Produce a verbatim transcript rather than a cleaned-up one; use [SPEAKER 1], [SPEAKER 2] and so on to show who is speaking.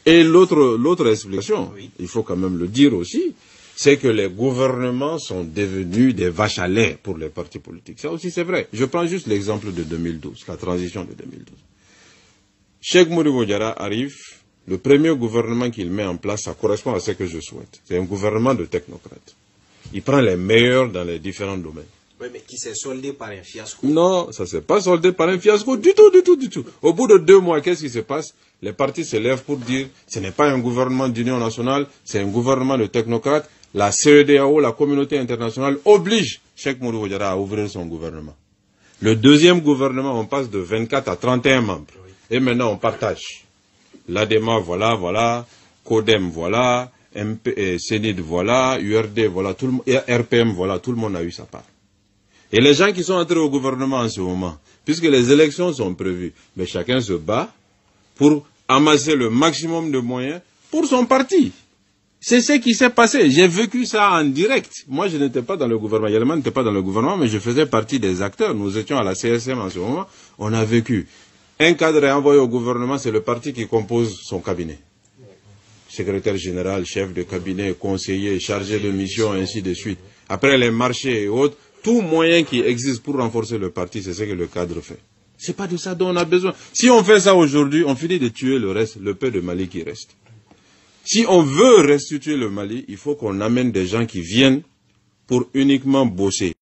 [SPEAKER 1] Et l'autre l'autre explication,
[SPEAKER 2] oui.
[SPEAKER 1] il faut quand même le dire aussi, c'est que les gouvernements sont devenus des vaches à lait pour les partis politiques. Ça aussi c'est vrai. Je prends juste l'exemple de deux mille douze, la transition de deux mille douze. Cheikh Modibo Diarra arrive, le premier gouvernement qu'il met en place, ça correspond à ce que je souhaite. C'est un gouvernement de technocrates. Il prend les meilleurs dans les différents domaines.
[SPEAKER 2] Oui, mais qui s'est soldé par un fiasco.
[SPEAKER 1] Non, ça ne s'est pas soldé par un fiasco du tout, du tout, du tout. Au bout de deux mois, qu'est-ce qui se passe? Les partis se lèvent pour dire ce n'est pas un gouvernement d'union nationale, c'est un gouvernement de technocrates. La C E D E A O, la communauté internationale, oblige Cheikh Modibo Diarra à ouvrir son gouvernement. Le deuxième gouvernement, on passe de vingt-quatre à trente et un membres. Et maintenant, on partage. L'A D E M A, voilà, voilà. CODEM, voilà. M P, eh, Sénid, voilà. U R D, voilà. Tout le, et R P M, voilà. Tout le monde a eu sa part. Et les gens qui sont entrés au gouvernement en ce moment, puisque les élections sont prévues, mais chacun se bat pour amasser le maximum de moyens pour son parti. C'est ce qui s'est passé. J'ai vécu ça en direct. Moi, je n'étais pas dans le gouvernement. Yelman n'était pas dans le gouvernement, mais je faisais partie des acteurs. Nous étions à la C S M en ce moment. On a vécu. Un cadre est envoyé au gouvernement, c'est le parti qui compose son cabinet. Secrétaire général, chef de cabinet, conseiller, chargé de mission, ainsi de suite. Après les marchés et autres, tout moyen qui existe pour renforcer le parti, c'est ce que le cadre fait. C'est pas de ça dont on a besoin. Si on fait ça aujourd'hui, on finit de tuer le reste, le peu de Mali qui reste. Si on veut restituer le Mali, il faut qu'on amène des gens qui viennent pour uniquement bosser.